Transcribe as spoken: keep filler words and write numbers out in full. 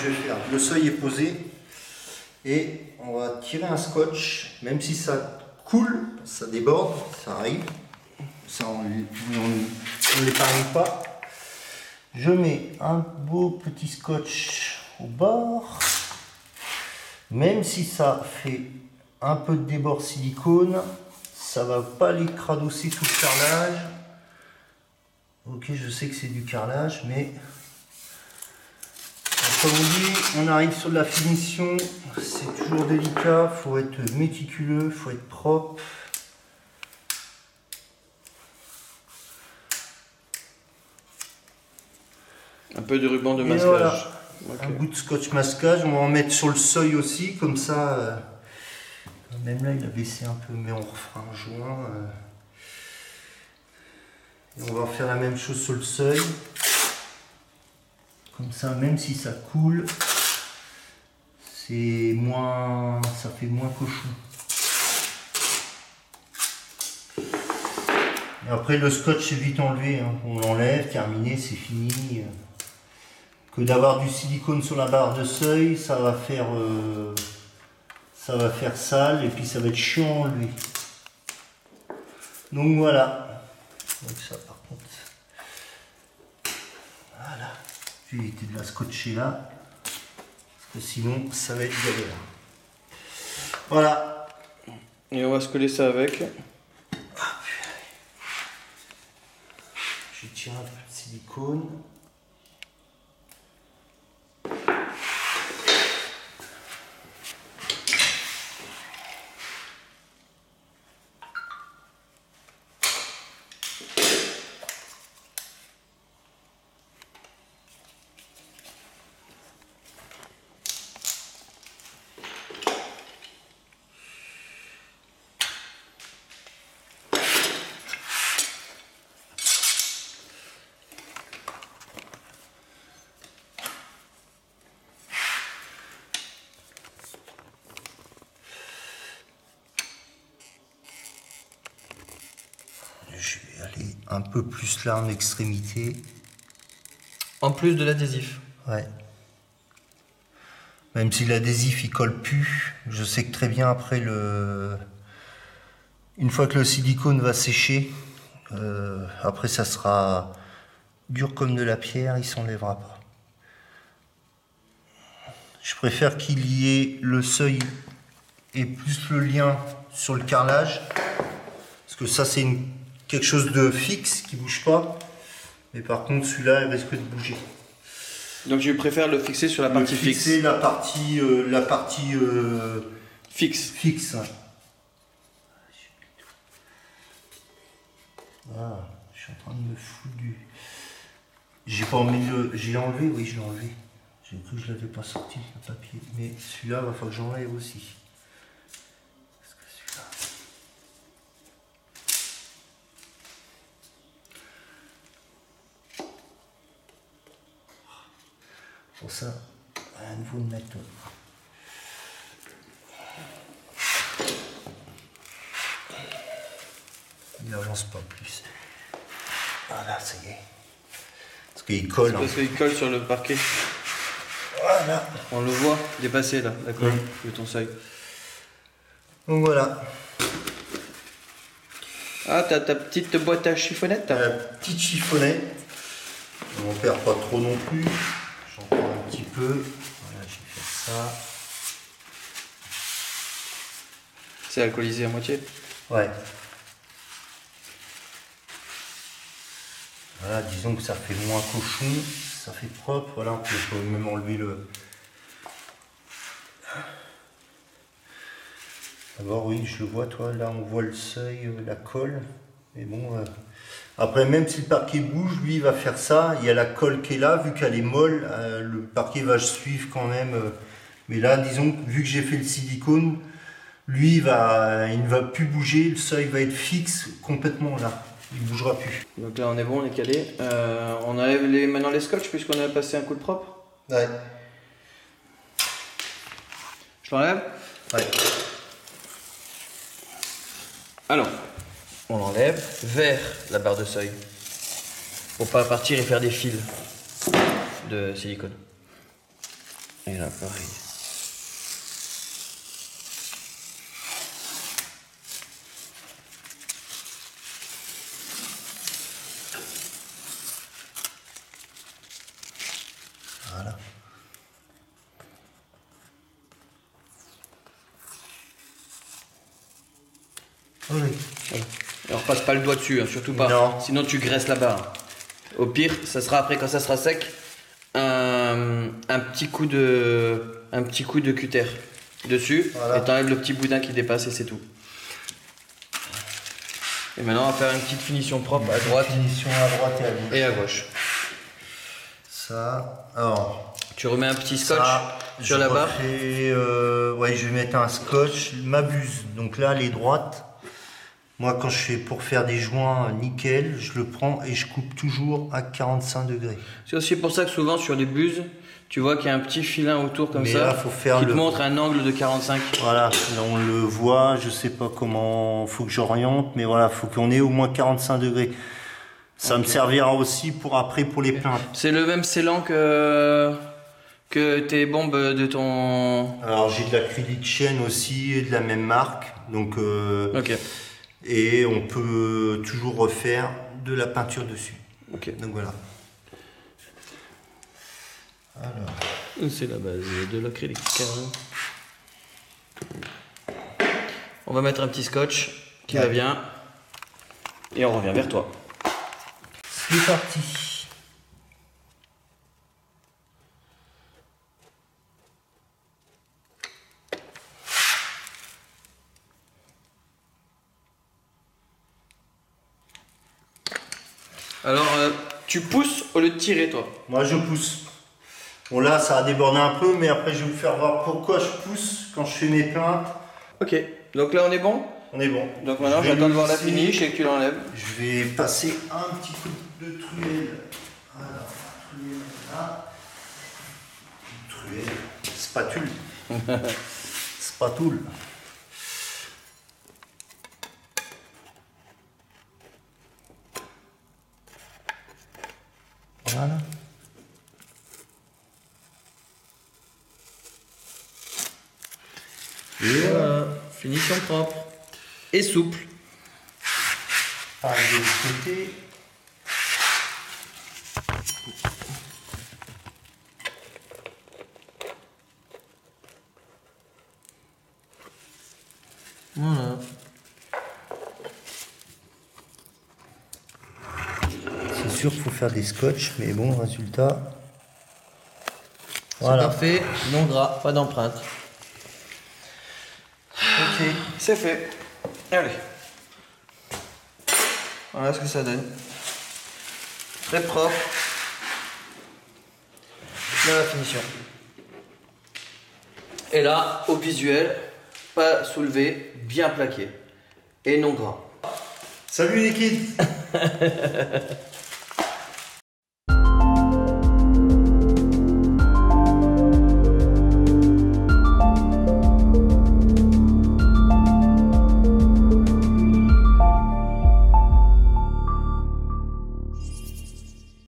je vais faire, le seuil est posé et on va tirer un scotch, même si ça coule, ça déborde, ça arrive, ça on ne l'épargne pas. Je mets un beau petit scotch au bord, même si ça fait un peu de débord silicone, ça va pas les cradosser tout le carrelage. Ok, je sais que c'est du carrelage, mais comme on dit, on arrive sur de la finition, c'est toujours délicat, il faut être méticuleux, il faut être propre. Un peu de ruban de Et masquage. voilà, okay. Un bout de scotch masquage, on va en mettre sur le seuil aussi, comme ça, euh, même là il a baissé un peu, mais on refera un joint. Euh, et on va faire la même chose sur le seuil. Comme ça, même si ça coule, c'est moins, ça fait moins cochon. Et après le scotch c'est vite enlevé, hein. On l'enlève, terminé, c'est fini. Que d'avoir du silicone sur la barre de seuil, ça va faire, euh, ça va faire sale et puis ça va être chiant à enlever. Donc voilà. Donc ça par contre, voilà. Je vais éviter de la scotcher là, parce que sinon ça va être galère. Voilà. Et on va se coller ça avec. Je tire un peu de silicone. Je vais aller un peu plus là en extrémité. En plus de l'adhésif. Ouais. Même si l'adhésif il colle plus, je sais que très bien après le... Une fois que le silicone va sécher, euh, après ça sera dur comme de la pierre, il s'enlèvera pas. Je préfère qu'il y ait le seuil et plus le lien sur le carrelage. Parce que ça c'est une... quelque chose de fixe qui bouge pas. Mais par contre celui-là il risque de bouger. Donc je préfère le fixer sur la partie le fixer fixe. la partie, euh, la partie euh, fixe. fixe. Ah, je suis en train de me foutre du... J'ai pas envie de le... J'ai enlevé, oui je l'ai enlevé. J'ai cru que je l'avais pas sorti le papier. Mais celui-là, il va falloir que j'enlève aussi. Parce que celui-là... Pour ça, à nouveau de mettre... Il n'avance pas plus. Voilà, ça y est. Parce qu'il colle. Parce qu'il colle sur le parquet. Voilà. On le voit dépasser là, d'accord, Oui. de ton seuil. Donc voilà. Ah, t'as ta petite boîte à chiffonnette. La petite chiffonnette. On n'en perd pas trop non plus. J'en prends un petit peu. Voilà, je vais faire ça. C'est alcoolisé à moitié. Ouais. Voilà, disons que ça fait moins cochon, ça fait propre. Voilà, on peut même enlever le... D'abord, oui, je le vois, toi, là, on voit le seuil, la colle. Mais bon, euh... après, même si le parquet bouge, lui, il va faire ça. Il y a la colle qui est là, vu qu'elle est molle, euh, le parquet va suivre quand même. Euh... Mais là, disons que vu que j'ai fait le silicone, lui, il, va... il ne va plus bouger, le seuil va être fixe complètement là. Il ne bougera plus. Donc là on est bon, on est calé. Euh, on enlève les, maintenant les scotch puisqu'on a passé un coup de propre. Ouais. Je l'enlève. Ouais. Alors, on l'enlève vers la barre de seuil. Pour pas partir et faire des fils de silicone. Et là, pareil. Voilà. Oui. Et on repasse pas le doigt dessus, hein, surtout pas. Non. Sinon tu graisses la barre. Au pire, ça sera après quand ça sera sec, un, un petit coup de, un petit coup de cutter dessus, Voilà. et t'enlèves le petit boudin qui dépasse et c'est tout. Et maintenant on va faire une petite finition propre à droite Finition à droite et à gauche. et à gauche. Ça, alors. Tu remets un petit scotch Ça, sur je la barre. refais, euh, ouais, je vais mettre un scotch, m'abuse. Donc là, elle est droite. Moi, quand je fais pour faire des joints nickel, je le prends et je coupe toujours à quarante-cinq degrés. C'est aussi pour ça que souvent sur les buses, tu vois qu'il y a un petit filin autour comme Mais ça là, faut faire qui te le- montre un angle de quarante-cinq. Voilà, là on le voit, je sais pas comment, faut que j'oriente, mais voilà, faut qu'on ait au moins quarante-cinq degrés. Ça Ok. me servira aussi pour après pour les plaintes. C'est le même scellant que, que tes bombes de ton... Alors j'ai de l'acrylique chaîne aussi, de la même marque, donc euh, Ok. et on peut toujours refaire de la peinture dessus. Ok. Donc voilà. Alors, C'est la base de l'acrylique. On va mettre un petit scotch qui Ouais. va bien. Et on revient vers toi. c'est parti. Alors, euh, tu pousses au lieu de tirer, toi. Moi je pousse. Bon là ça a débordé un peu, mais après je vais vous faire voir pourquoi je pousse quand je fais mes plaintes. Ok. Donc là, on est bon. On est bon. Donc maintenant, Je vais j'attends de voir la laisser- finish et que tu l'enlèves. Je vais passer un petit coup de truelle. Voilà, truelle là. Truelle. Spatule. Spatule. Voilà. Et voilà. Finition propre. Et souple. Pareil de l'autre côté. Voilà. C'est sûr qu'il faut faire des scotch, mais bon, résultat. C'est Voilà. parfait. Non gras, pas d'empreinte. Ok. C'est fait. Allez. Voilà ce que ça donne. Très propre. Là, la finition. Et là, au visuel, pas soulevé, bien plaqué. Et non gras. Salut les kids.